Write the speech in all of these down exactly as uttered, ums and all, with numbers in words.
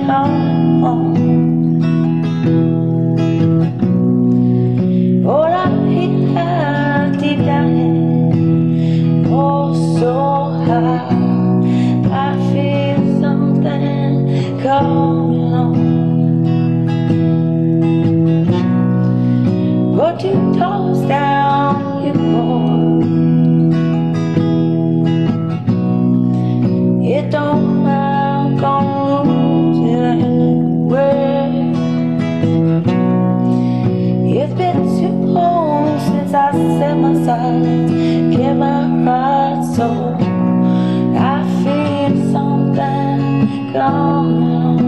coming home. Oh, I feel deep down here, oh so high. I feel something coming on. Put your toes down, you boy. It don't matter, gonna lose it anyway. It's been too long since I set my sights, get my right soul. I feel something coming on.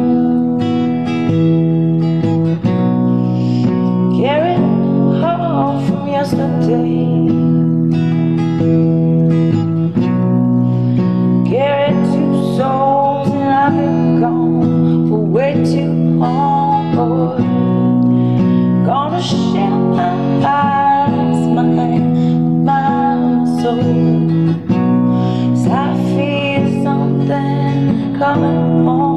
Carry home from yesterday. Carry two souls and I've been gone for way too long, boy. Gonna share my eyes, my hand, my soul. 'Cause I feel something coming home.